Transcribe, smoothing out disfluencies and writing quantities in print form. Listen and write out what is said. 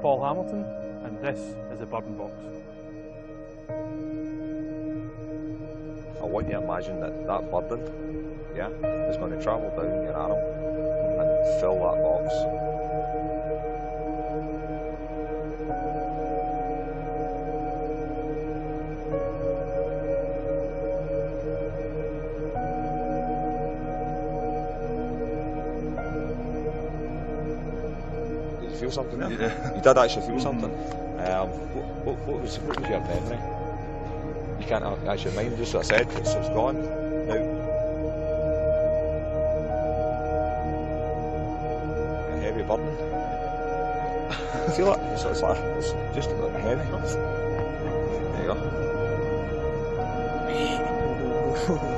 Paul Hamilton, and this is the Burden Box. I want you to imagine that burden, yeah, is going to travel down your arm and fill that box. Did you feel something there? Yeah. You did actually feel something. What was your memory? You can't actually mind, just what I said, it's gone now. A heavy burden. Feel it? It's just a bit heavy. There you go.